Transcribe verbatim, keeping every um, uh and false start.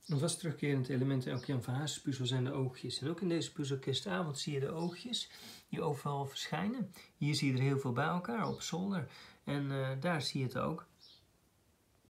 Een vast terugkerend element in elke Jan Verhaasten puzzel zijn de oogjes. En ook in deze puzzel Kerstavond zie je de oogjes die overal verschijnen. Hier zie je er heel veel bij elkaar op zolder. En uh, daar zie je het ook.